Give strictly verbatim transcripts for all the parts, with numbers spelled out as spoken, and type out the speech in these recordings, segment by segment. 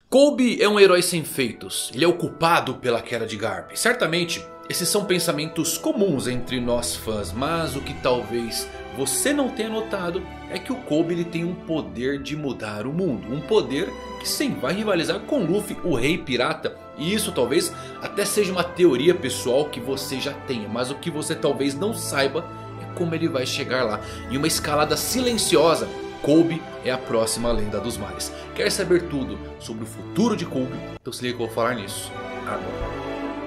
Kobe é um herói sem feitos, ele é o culpado pela queda de Garp. Certamente esses são pensamentos comuns entre nós fãs, mas o que talvez você não tenha notado é que o Kobe ele tem um poder de mudar o mundo. Um poder que sim, vai rivalizar com Luffy, o rei pirata. E isso talvez até seja uma teoria pessoal que você já tenha, mas o que você talvez não saiba é como ele vai chegar lá. Em uma escalada silenciosa, Kobe é a próxima lenda dos mares. Quer saber tudo sobre o futuro de Kobe? Então se liga que eu vou falar nisso agora.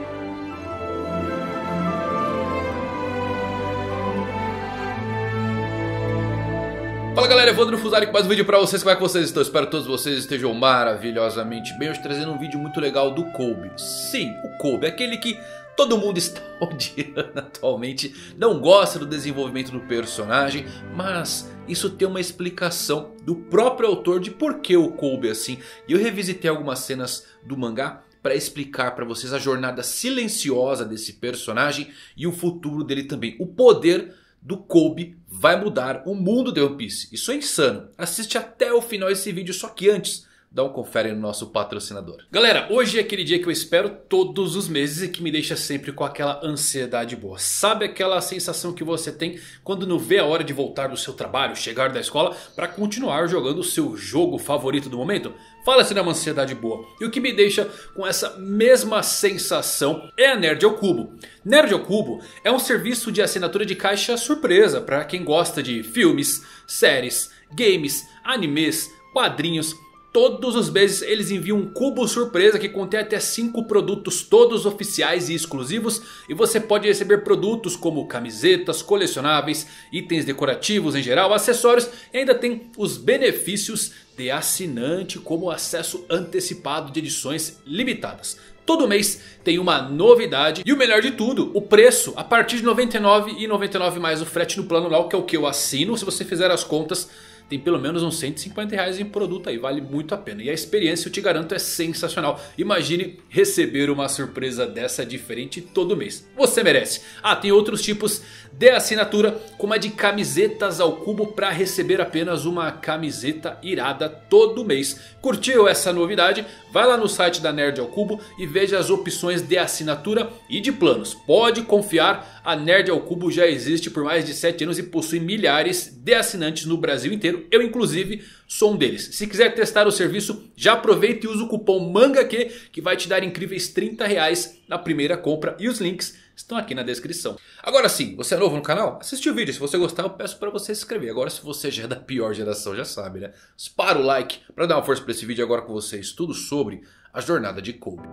Fala galera, Evandro Fusari com mais um vídeo pra vocês. Como é que vocês estão? Espero que todos vocês estejam maravilhosamente bem. Hoje trazendo um vídeo muito legal do Kobe. Sim, o Kobe, aquele que todo mundo está odiando atualmente. Não gosta do desenvolvimento do personagem, mas isso tem uma explicação do próprio autor de por que o Kobe é assim. E eu revisitei algumas cenas do mangá para explicar para vocês a jornada silenciosa desse personagem e o futuro dele também. O poder do Kobe vai mudar o mundo de One Piece. Isso é insano. Assiste até o final esse vídeo, só que antes dá um confere no nosso patrocinador. Galera, hoje é aquele dia que eu espero todos os meses e que me deixa sempre com aquela ansiedade boa. Sabe aquela sensação que você tem quando não vê a hora de voltar do seu trabalho, chegar da escola para continuar jogando o seu jogo favorito do momento? Fala se não é uma ansiedade boa. E o que me deixa com essa mesma sensação é a Nerd ao Cubo. Nerd ao Cubo é um serviço de assinatura de caixa surpresa para quem gosta de filmes, séries, games, animes, quadrinhos. Todos os meses eles enviam um cubo surpresa que contém até cinco produtos, todos oficiais e exclusivos. E você pode receber produtos como camisetas, colecionáveis, itens decorativos em geral, acessórios. E ainda tem os benefícios de assinante, como acesso antecipado de edições limitadas. Todo mês tem uma novidade e o melhor de tudo, o preço a partir de noventa e nove reais e noventa e nove centavos mais o frete no plano lá, que é o que eu assino. Se você fizer as contas, tem pelo menos uns cento e cinquenta reais em produto aí, vale muito a pena. E a experiência, eu te garanto, é sensacional. Imagine receber uma surpresa dessa diferente todo mês. Você merece. Ah, tem outros tipos de assinatura, como a de camisetas ao cubo, para receber apenas uma camiseta irada todo mês. Curtiu essa novidade? Vai lá no site da Nerd ao Cubo e veja as opções de assinatura e de planos. Pode confiar, a Nerd ao Cubo já existe por mais de sete anos e possui milhares de assinantes no Brasil inteiro. Eu inclusive sou um deles. Se quiser testar o serviço, já aproveita e usa o cupom MANGAQ, que vai te dar incríveis trinta reais na primeira compra. E os links estão aqui na descrição. Agora sim, você é novo no canal? Assiste o vídeo. Se você gostar, eu peço para você se inscrever. Agora se você já é da pior geração, já sabe, né? Dispara o like para dar uma força para esse vídeo agora com vocês. Tudo sobre a jornada de Kobe.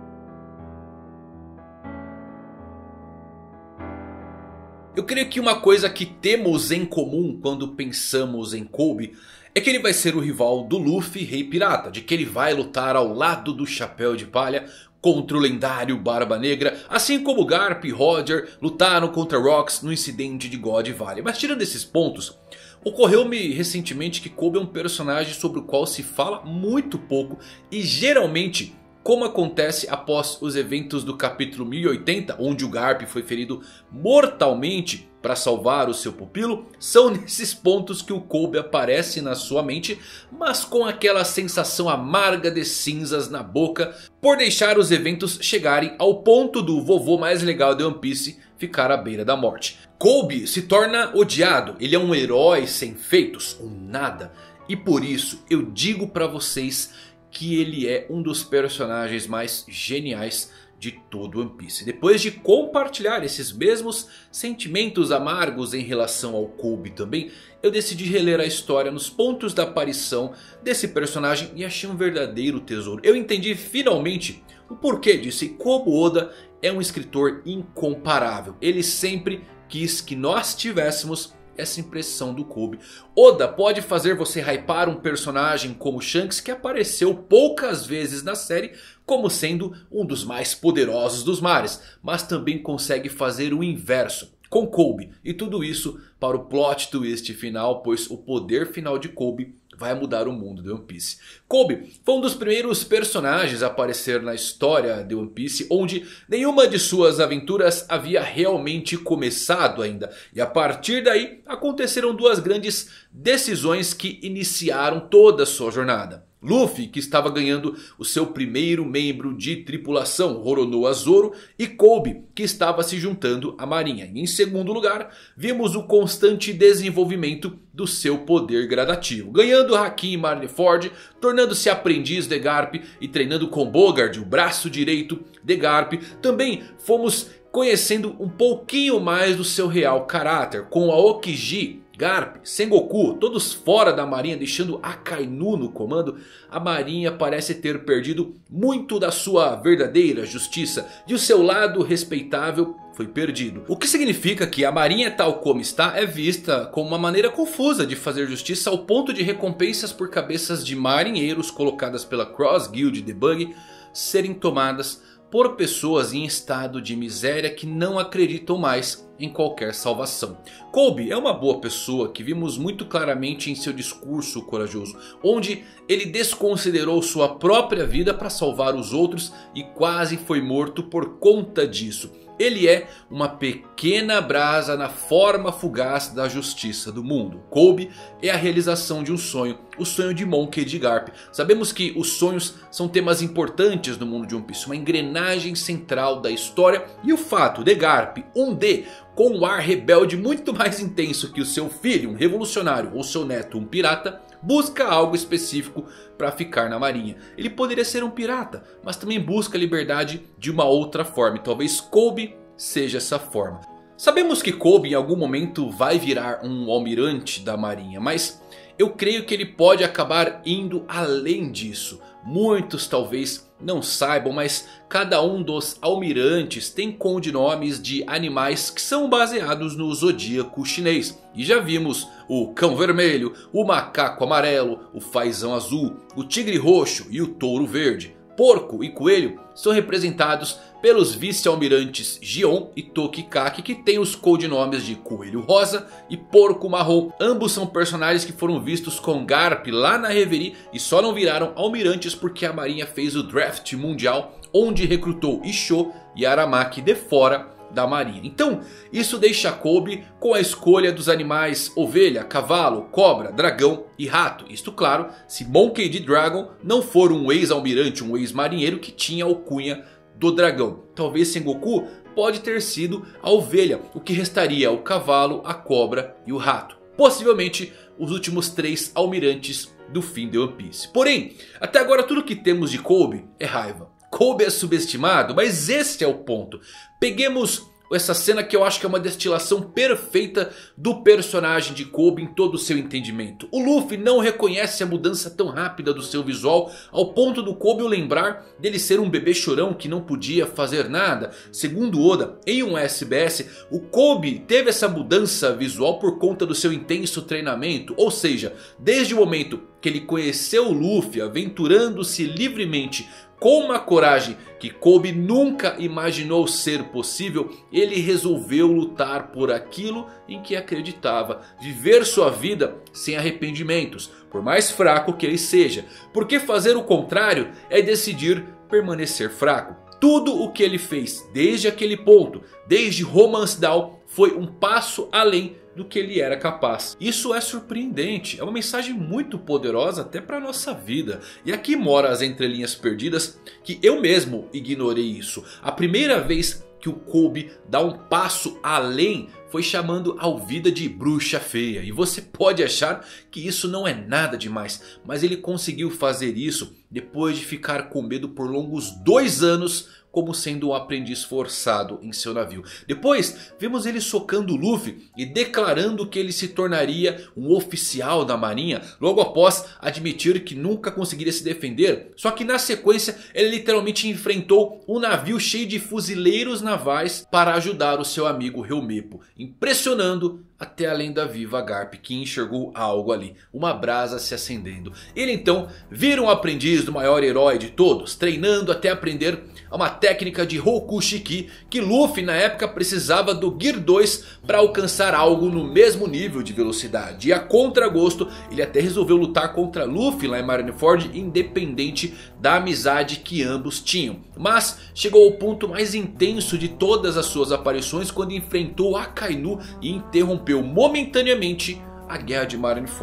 Eu creio que uma coisa que temos em comum quando pensamos em Kobe é que ele vai ser o rival do Luffy, Rei Pirata. De que ele vai lutar ao lado do Chapéu de Palha contra o lendário Barba Negra. Assim como Garp e Roger lutaram contra Rocks no incidente de God Valley. Mas tirando esses pontos, ocorreu-me recentemente que Kobe é um personagem sobre o qual se fala muito pouco. E geralmente, como acontece após os eventos do capítulo mil e oitenta, onde o Garp foi ferido mortalmente para salvar o seu pupilo, são nesses pontos que o Kobe aparece na sua mente, mas com aquela sensação amarga de cinzas na boca, por deixar os eventos chegarem ao ponto do vovô mais legal de One Piece ficar à beira da morte. Kobe se torna odiado, ele é um herói sem feitos, um nada, e por isso eu digo para vocês que ele é um dos personagens mais geniais de todo One Piece. Depois de compartilhar esses mesmos sentimentos amargos em relação ao Kobe também, eu decidi reler a história nos pontos da aparição desse personagem e achei um verdadeiro tesouro. Eu entendi finalmente o porquê disso e como Oda é um escritor incomparável. Ele sempre quis que nós tivéssemos essa impressão do Kobe. Oda pode fazer você hypar um personagem como Shanks, que apareceu poucas vezes na série, como sendo um dos mais poderosos dos mares. Mas também consegue fazer o inverso com Kobe. E tudo isso para o plot twist final, pois o poder final de Kobe vai mudar o mundo de One Piece. Kobe foi um dos primeiros personagens a aparecer na história de One Piece, onde nenhuma de suas aventuras havia realmente começado ainda. E a partir daí aconteceram duas grandes decisões que iniciaram toda a sua jornada. Luffy, que estava ganhando o seu primeiro membro de tripulação, Roronoa Zoro, e Kobe, que estava se juntando à marinha. E em segundo lugar, vimos o constante desenvolvimento do seu poder gradativo, ganhando Haki em Marineford, tornando-se aprendiz de Garp e treinando com Bogard, o braço direito de Garp. Também fomos conhecendo um pouquinho mais do seu real caráter, com Aokiji, Garp, Sengoku, todos fora da marinha, deixando Akainu no comando. A marinha parece ter perdido muito da sua verdadeira justiça e o seu lado respeitável foi perdido. O que significa que a marinha tal como está é vista como uma maneira confusa de fazer justiça, ao ponto de recompensas por cabeças de marinheiros colocadas pela Cross Guild de Bug serem tomadas por pessoas em estado de miséria que não acreditam mais em qualquer salvação. Kobe é uma boa pessoa que vimos muito claramente em seu discurso corajoso, onde ele desconsiderou sua própria vida para salvar os outros e quase foi morto por conta disso. Ele é uma pequena brasa na forma fugaz da justiça do mundo. Kobe é a realização de um sonho, o sonho de Monkey D. Garp. Sabemos que os sonhos são temas importantes no mundo de One Piece, uma engrenagem central da história. E o fato de Garp, um D, com um ar rebelde muito mais intenso que o seu filho, um revolucionário, ou seu neto, um pirata, busca algo específico para ficar na marinha. Ele poderia ser um pirata, mas também busca a liberdade de uma outra forma. E talvez Kobe seja essa forma. Sabemos que Kobe em algum momento vai virar um almirante da marinha, mas eu creio que ele pode acabar indo além disso. Muitos talvez não saibam, mas cada um dos almirantes tem codinomes de animais que são baseados no zodíaco chinês. E já vimos o cão vermelho, o macaco amarelo, o fazão azul, o tigre roxo e o touro verde. Porco e coelho são representados pelos vice-almirantes Gion e Tokikaki, que têm os codinomes de Coelho Rosa e Porco Marrom. Ambos são personagens que foram vistos com Garp lá na Reverie e só não viraram almirantes porque a marinha fez o draft mundial, onde recrutou Isho e Aramaki de fora da marinha. Então isso deixa Kobe com a escolha dos animais ovelha, cavalo, cobra, dragão e rato. Isto claro, se Monkey D. Dragon não for um ex-almirante, um ex-marinheiro que tinha a alcunha do dragão. Talvez Sengoku pode ter sido a ovelha, o que restaria o cavalo, a cobra e o rato. Possivelmente os últimos três almirantes do fim de One Piece. Porém, até agora tudo que temos de Kobe é raiva. Kobe é subestimado, mas esse é o ponto. Peguemos essa cena que eu acho que é uma destilação perfeita do personagem de Kobe em todo o seu entendimento. O Luffy não reconhece a mudança tão rápida do seu visual, ao ponto do Kobe o lembrar dele ser um bebê chorão que não podia fazer nada. Segundo Oda, em um S B S, o Kobe teve essa mudança visual por conta do seu intenso treinamento. Ou seja, desde o momento que ele conheceu o Luffy aventurando-se livremente com uma coragem que Kobe nunca imaginou ser possível, ele resolveu lutar por aquilo em que acreditava. Viver sua vida sem arrependimentos, por mais fraco que ele seja. Porque fazer o contrário é decidir permanecer fraco. Tudo o que ele fez desde aquele ponto, desde Romance Down, foi um passo além do que ele era capaz. Isso é surpreendente, é uma mensagem muito poderosa até para a nossa vida. E aqui mora as entrelinhas perdidas que eu mesmo ignorei isso. A primeira vez que o Kobe dá um passo além foi chamando Alvida de bruxa feia. E você pode achar que isso não é nada demais, mas ele conseguiu fazer isso depois de ficar com medo por longos dois anos como sendo um aprendiz forçado em seu navio. Depois vemos ele socando o Luffy e declarando que ele se tornaria um oficial da marinha, logo após admitir que nunca conseguiria se defender. Só que na sequência ele literalmente enfrentou um navio cheio de fuzileiros navais para ajudar o seu amigo Helmepo, impressionando até a lenda viva Garp, que enxergou algo ali, uma brasa se acendendo. Ele então vira um aprendiz do maior herói de todos, treinando até aprender uma técnica de Rokushiki que Luffy na época precisava do Gear dois para alcançar algo no mesmo nível de velocidade. E a contragosto ele até resolveu lutar contra Luffy lá em Marineford, independente da amizade que ambos tinham. Mas chegou ao ponto mais intenso de todas as suas aparições quando enfrentou Akainu e interrompeu momentaneamente a guerra de Marineford.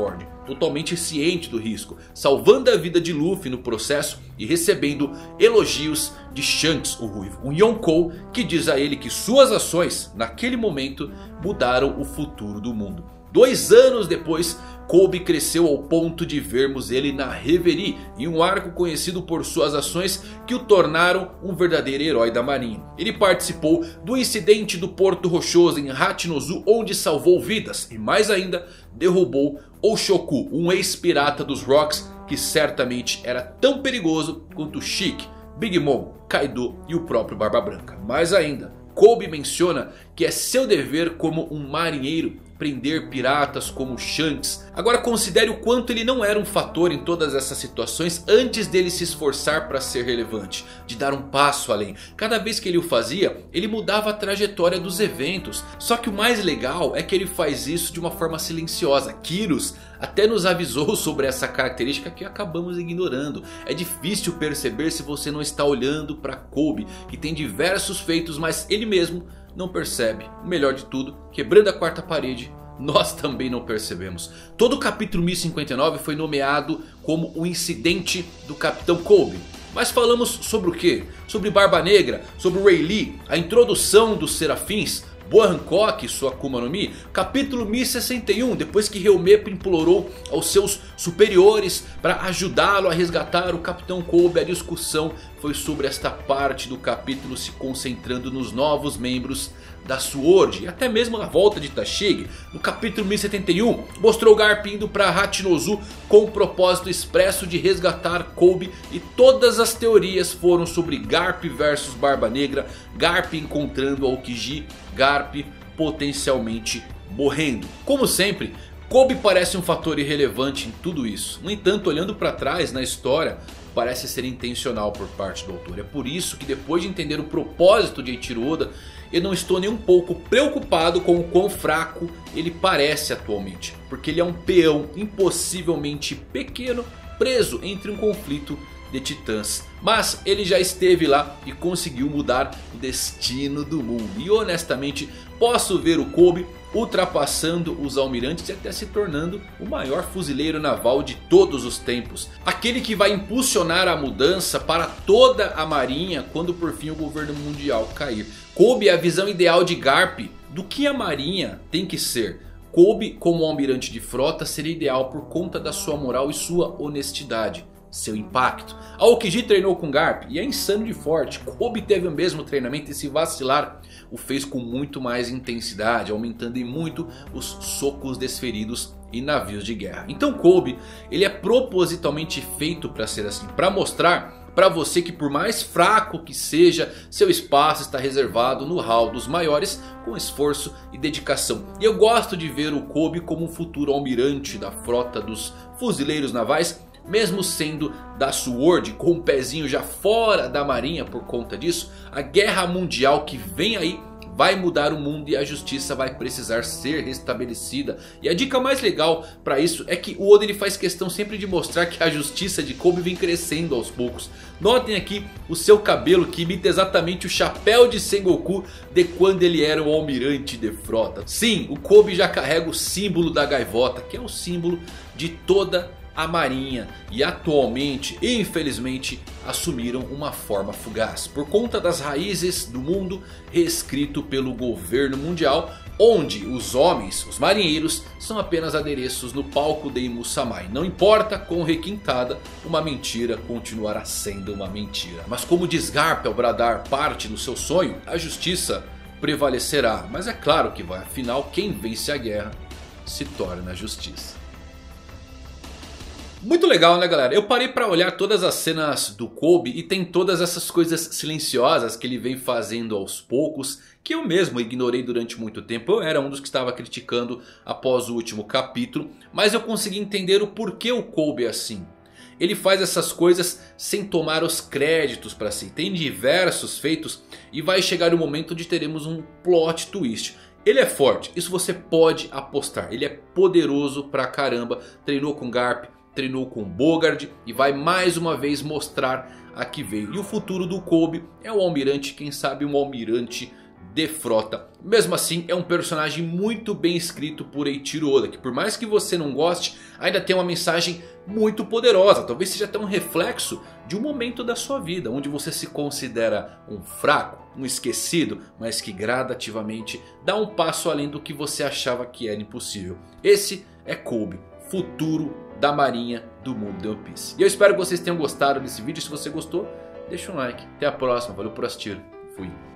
totalmente ciente do risco, salvando a vida de Luffy no processo e recebendo elogios de Shanks, o Ruivo. Um Yonkou que diz a ele que suas ações naquele momento mudaram o futuro do mundo. Dois anos depois, Kobe cresceu ao ponto de vermos ele na Reverie, em um arco conhecido por suas ações que o tornaram um verdadeiro herói da marinha. Ele participou do incidente do Porto Rochoso em Hachinozu, onde salvou vidas e mais ainda derrubou Oshoku, um ex-pirata dos Rocks que certamente era tão perigoso quanto Shik, Big Mom, Kaido e o próprio Barba Branca. Mais ainda, Kobe menciona que é seu dever como um marinheiro prender piratas como Shanks. Agora considere o quanto ele não era um fator em todas essas situações antes dele se esforçar para ser relevante, de dar um passo além. Cada vez que ele o fazia, ele mudava a trajetória dos eventos. Só que o mais legal é que ele faz isso de uma forma silenciosa. Kyros até nos avisou sobre essa característica que acabamos ignorando. É difícil perceber se você não está olhando para Kobe, que tem diversos feitos, mas ele mesmo não percebe. O melhor de tudo, quebrando a quarta parede, nós também não percebemos. Todo o capítulo mil e cinquenta e nove foi nomeado como o incidente do Capitão Kobe. Mas falamos sobre o que? Sobre Barba Negra, sobre Rayleigh, a introdução dos Serafins, Boa Hancock e sua Akuma no Mi. Capítulo mil e sessenta e um, depois que Helmeppo implorou aos seus superiores para ajudá-lo a resgatar o Capitão Kobe. A discussão foi sobre esta parte do capítulo, se concentrando nos novos membros da Sword e até mesmo a volta de Tashigi. No capítulo mil e setenta e um mostrou Garp indo para Hachinozu com o propósito expresso de resgatar Kobe. E todas as teorias foram sobre Garp versus Barba Negra, Garp encontrando Aokiji, Garp potencialmente morrendo. Como sempre, Kobe parece um fator irrelevante em tudo isso. No entanto, olhando para trás na história, parece ser intencional por parte do autor. É por isso que depois de entender o propósito de Eiichiro Oda, eu não estou nem um pouco preocupado com o quão fraco ele parece atualmente. Porque ele é um peão impossivelmente pequeno, preso entre um conflito de titãs. Mas ele já esteve lá e conseguiu mudar o destino do mundo. E honestamente posso ver o Kobe ultrapassando os almirantes e até se tornando o maior fuzileiro naval de todos os tempos. Aquele que vai impulsionar a mudança para toda a marinha quando por fim o governo mundial cair. Kobe é a visão ideal de Garp do que a marinha tem que ser. Kobe como almirante de frota seria ideal por conta da sua moral e sua honestidade. Seu impacto. Aokiji treinou com Garp e é insano de forte. Kobe teve o mesmo treinamento e se vacilar o fez com muito mais intensidade, aumentando em muito os socos desferidos em navios de guerra. Então Kobe ele é propositalmente feito para ser assim, para mostrar para você que por mais fraco que seja, seu espaço está reservado no hall dos maiores com esforço e dedicação. E eu gosto de ver o Kobe como um futuro almirante da frota dos fuzileiros navais, mesmo sendo da Sword, com um pezinho já fora da marinha por conta disso. A guerra mundial que vem aí vai mudar o mundo e a justiça vai precisar ser restabelecida. E a dica mais legal para isso é que o Oda ele faz questão sempre de mostrar que a justiça de Kobe vem crescendo aos poucos. Notem aqui o seu cabelo que imita exatamente o chapéu de Sengoku de quando ele era um almirante de frota. Sim, o Kobe já carrega o símbolo da gaivota, que é o símbolo de toda a marinha, e atualmente, infelizmente, assumiram uma forma fugaz por conta das raízes do mundo reescrito pelo governo mundial, onde os homens, os marinheiros, são apenas adereços no palco de Imusamai. Não importa quão requintada, uma mentira continuará sendo uma mentira. Mas como diz Garp ao bradar parte do seu sonho, a justiça prevalecerá. Mas é claro que vai, afinal quem vence a guerra se torna a justiça. Muito legal, né, galera? Eu parei pra olhar todas as cenas do Kobe e tem todas essas coisas silenciosas que ele vem fazendo aos poucos, que eu mesmo ignorei durante muito tempo. Eu era um dos que estava criticando após o último capítulo, mas eu consegui entender o porquê o Kobe é assim. Ele faz essas coisas sem tomar os créditos para si. Tem diversos feitos e vai chegar o momento onde teremos um plot twist. Ele é forte, isso você pode apostar. Ele é poderoso pra caramba, treinou com Garp, treinou com Bogard e vai mais uma vez mostrar a que veio. E o futuro do Kobe é um almirante, quem sabe um almirante de frota. Mesmo assim, é um personagem muito bem escrito por Eiichiro Oda, que por mais que você não goste, ainda tem uma mensagem muito poderosa. Talvez seja até um reflexo de um momento da sua vida, onde você se considera um fraco, um esquecido, mas que gradativamente dá um passo além do que você achava que era impossível. Esse é Koby, futuro da marinha do mundo de One Piece. E eu espero que vocês tenham gostado desse vídeo. Se você gostou, deixa um like. Até a próxima, valeu por assistir. Fui.